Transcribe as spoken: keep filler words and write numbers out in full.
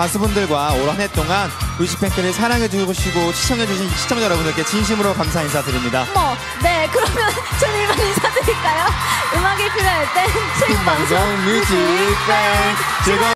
가수분들과 올 한 해 동안 루시팬크를 사랑해주시고 시청해주신 시청자 여러분들께 진심으로 감사 인사드립니다. 뭐, 네, 그러면 저는 이만 인사드릴까요? 음악이 필요할 땐 생방송 뮤직뱅 즐거운